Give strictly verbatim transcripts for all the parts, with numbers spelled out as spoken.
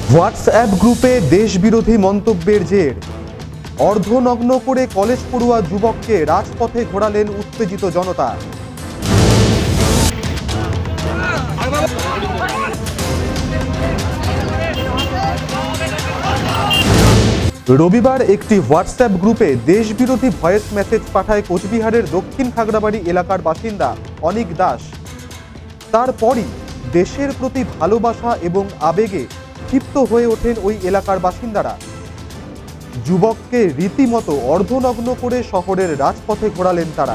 WhatsApp গ্রুপে দেশবিরোধী মন্তব্যের জের, অর্ধনগ্ন করে কলেজ পড়ুয়া যুবককে রাজপথে ঘোরালেন উত্তেজিত জনতা। রবিবার একটি হোয়াটসঅ্যাপ গ্রুপে দেশবিরোধী ভয়েস মেসেজ পাঠায় কোচবিহারের দক্ষিণ খাগড়াবাড়ি এলাকার বাসিন্দা অনিক দাস। তারপরই দেশের প্রতি ভালোবাসা এবং আবেগে ক্ষিপ্ত হয়ে ওঠেন ওই এলাকার বাসিন্দারা। যুবককে রীতিমতো অর্ধনগ্ন করে শহরের রাজপথে ঘোরালেন তারা।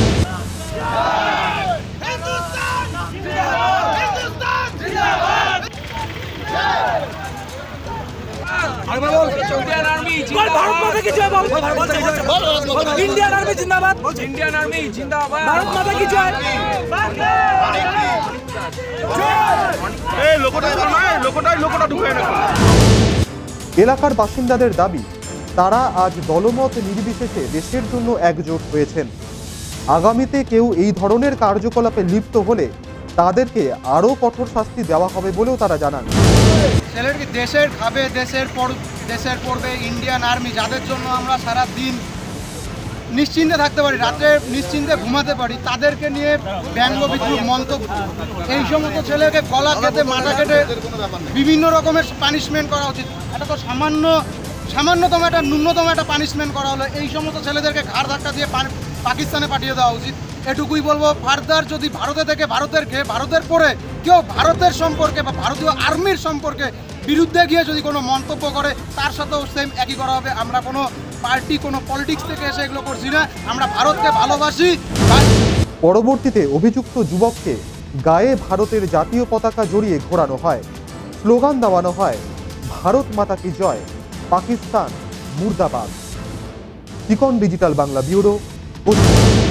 এলাকার বাসিন্দাদের দাবি, তারা আজ দলমত নির্বিশেষে দেশের জন্য একজোট হয়েছেন। আগামীতে কেউ এই ধরনের কার্যকলাপে লিপ্ত হলে তাদেরকে আরও কঠোর শাস্তি দেওয়া হবে বলেও তারা জানান। দেশের খাবে, দেশের পর দেশের পড়বে ইন্ডিয়ান আর্মি, যাদের জন্য আমরা সারা দিন নিশ্চিন্তে থাকতে পারি, রাতে নিশ্চিন্তে ঘুমাতে পারি, তাদেরকে নিয়ে ব্যঙ্গ বিদ্রুপ মন্তব্য, এই সমস্ত ছেলেকে গলা কেটে মাথা কেটে বিভিন্ন রকমের পানিশমেন্ট করা উচিত। এটা তো সামান্য সামান্যতম একটা ন্যূনতম একটা পানিশমেন্ট করা হলো, এই সমস্ত ছেলেদেরকে ঘাড় ধাক্কা দিয়ে পাকিস্তানে পাঠিয়ে দেওয়া উচিত। এটুকুই বলবো। ফার্দার যদি ভারতে থেকে ভারতের খেয়ে ভারতের পরে কেউ ভারতের সম্পর্কে বা ভারতীয় আর্মির সম্পর্কে বিরুদ্ধে গিয়ে যদি কোনো মন্তব্য করে, তার সাথেও সেম একই করা হবে। আমরা কোনো পার্টি কোনো পলিটিক্স থেকে এসে এগুলো করছি না, আমরা ভারতকে ভালোবাসি। পরবর্তীতে অভিযুক্ত যুবককে গায়ে ভারতের জাতীয় পতাকা জড়িয়ে ঘোরানো হয়, স্লোগান দেওয়ানো হয়, ভারত মাতা কি জয়, পাকিস্তান মুর্দাবাদ। চিকন ডিজিটাল বাংলা ব্যুরো।